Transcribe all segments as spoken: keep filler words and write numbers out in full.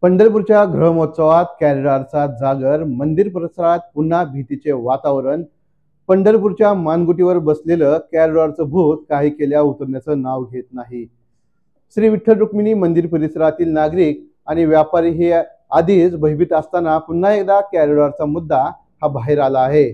पंढरपूरच्या गृहमहोत्सवात कॅरिडॉरचा जागर, मंदिर परिसरात पुन्हा भीतीचे वातावरण। पंढरपूरच्या मानगुटीवर बसलेलं कॅरिडॉरचं भूत काही केल्या उतरण्याचं नाव घेत नाही। श्री विठ्ठल रुक्मिणी मंदिर परिसरातील नागरिक आणि व्यापारी हे आधीच भयभीत असताना पुन्हा एकदा कॅरिडॉरचा मुद्दा हा बाहेर आला आहे।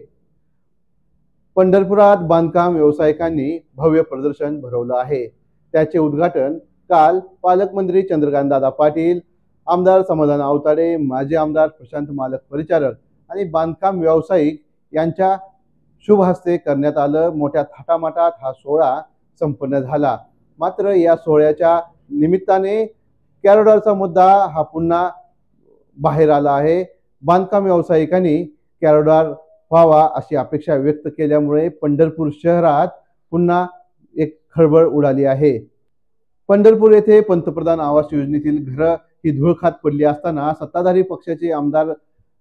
पंढरपुरात बांधकाम व्यावसायिकांनी भव्य प्रदर्शन भरवलं आहे। त्याचे उद्घाटन काल पालकमंत्री चंद्रकांतदादा पाटील, आमदार समाधान आवताडे, माजी आमदार प्रशांत मालक परिचारक आणि बांधकाम व्यावसायिक यांच्या शुभ हस्ते करण्यात आलं। मोठ्या थाटामाटात हा सोहळा संपन्न झाला। मात्र या सोहळ्याच्या निमित्ताने कॅरिडॉरचा मुद्दा हा पुन्हा बाहेर आला आहे। बांधकाम व्यावसायिकांनी कॅरिडॉर व्हावा अशी अपेक्षा व्यक्त केल्यामुळे पंढरपूर शहरात पुन्हा एक खळबळ उडाली आहे। पंढरपूर येथे पंतप्रधान आवास योजनेतील घरं ही धूळ खात पडली असताना सत्ताधारी पक्षाचे आमदार,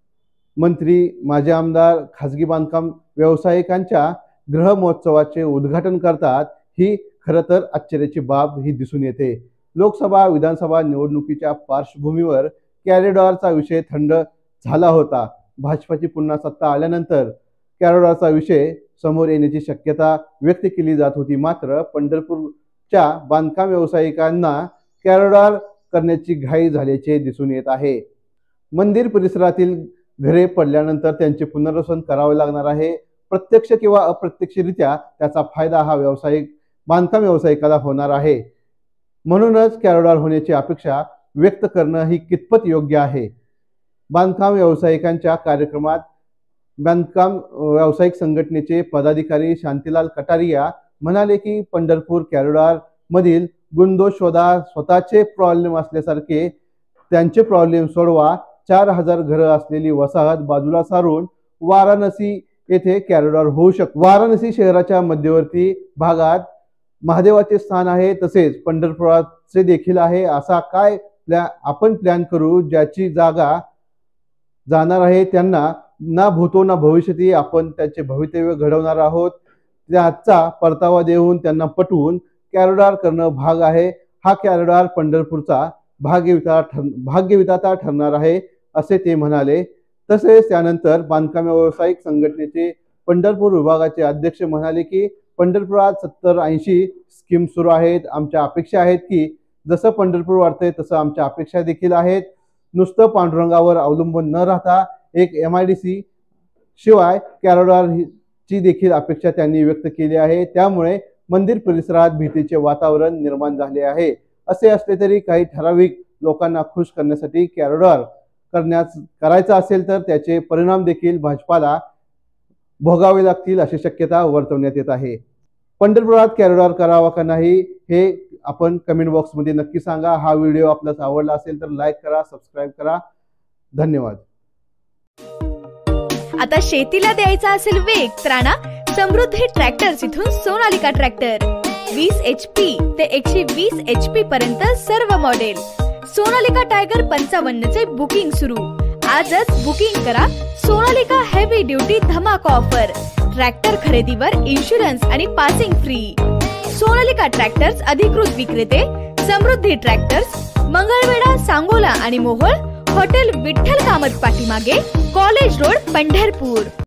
मंत्री, माजी आमदार खासगी बांधकाम व्यावसायिकांच्या गृह महोत्सवाचे उद्घाटन करतात, ही खरं तर आश्चर्याची बाब ही दिसून येते। लोकसभा विधानसभा निवडणुकीच्या पार्श्वभूमीवर कॅरिडॉरचा विषय थंड झाला होता। भाजपाची पुन्हा सत्ता आल्यानंतर कॅरिडॉरचा विषय समोर येण्याची शक्यता व्यक्त केली जात होती। मात्र पंढरपूरच्या बांधकाम व्यावसायिकांना कॅरिडॉर करण्याची घाई झाल्याचे दिसून येत आहे। मंदिर परिसरातील घरे पडल्यानंतर त्यांचे पुनर्वसन करावे लागणार आहे। प्रत्यक्ष किंवा अप्रत्यक्षरित्या त्याचा फायदा हा व्यावसायिक बांधकाम व्यावसायिकाला होणार आहे। म्हणूनच कॅरिडॉर होण्याची अपेक्षा व्यक्त करणं ही कितपत योग्य आहे। बांधकाम व्यावसायिकांच्या कार्यक्रमात बांधकाम व्यावसायिक संघटनेचे पदाधिकारी शांतीलाल कटारिया म्हणाले की पंढरपूर कॅरिडॉर मधील गुणदोष शोधा, स्वतःचे प्रॉब्लेम असल्यासारखे त्यांचे प्रॉब्लेम सोडवा। चार हजार घरं असलेली वसाहत बाजूला सारून वाराणसी येथे कॅरिडॉर होऊ शकतो। वाराणसी शहराच्या मध्यवर्ती भागात महादेवाचे स्थान आहे, तसेच पंढरपुराचे देखील आहे। असा काय प्लॅन आपण प्लॅन करू ज्याची जागा जाणार आहे त्यांना ना भूतो ना भविष्यती आपण त्याचे भवितव्य घडवणार आहोत। त्याचा परतावा देऊन त्यांना पटवून कॅरिडॉर करणं भाग आहे। हा कॅरिडॉर पंढरपूरचा भाग्यविधाता ठर भाग्यविधाता ठरणार आहे असे ते म्हणाले। तसेच त्यानंतर बांधकाम व्यावसायिक संघटनेचे पंढरपूर विभागाचे अध्यक्ष म्हणाले की पंढरपुरात सत्तर ऐंशी स्कीम सुरू आहेत। आमच्या अपेक्षा आहेत की जसं पंढरपूर वाढतंय तसं आमच्या अपेक्षा देखील आहेत। नुसतं पांडुरंगावर अवलंबून न राहता एक एम आय डी सी शिवाय कॅरिडॉर ची देखील अपेक्षा त्यांनी व्यक्त केली आहे। त्यामुळे मंदिर परिसरात भीतीचे वातावरण निर्माण झाले आहे। असे असले तरी काही ठराविक लोकांना खुश करण्यासाठी कॅरिडॉर करण्यास करायचा असेल तर त्याचे परिणाम देखील भाजपाला भोगावे लागतील अशी शक्यता वर्तवण्यात येत आहे। पंढरपुरात कॅरिडॉर करावा का नाही हे आपण कमेंट बॉक्स मध्ये नक्की सांगा। हा व्हिडिओ आपल्याला आवडला असेल तर लाईक करा, सबस्क्राईब करा। धन्यवाद। आता शेतीला द्यायचा असेल वेग तर आणा समृद्धी ट्रॅक्टर्स इथून सोनालिका ट्रॅक्टर वीस एच पी ते एकशे वीस एच पी पर्यंत सर्व मॉडेल। सोनालिका टायगर पंचावन्न चे बुकिंग सुरू। आजच बुकिंग करा। सोनालिका हेवी ड्युटी धमाका ऑफर। ट्रॅक्टर खरेदीवर इन्शुरन्स आणि पासिंग फ्री। सोनालिका ट्रॅक्टर्स अधिकृत विक्रेते समृद्धी ट्रॅक्टर्स, मंगळवेढा, सांगोला आणि मोहोळ। हॉटेल विठ्ठल कामत पाठीमागे, कॉलेज रोड, पंढरपूर।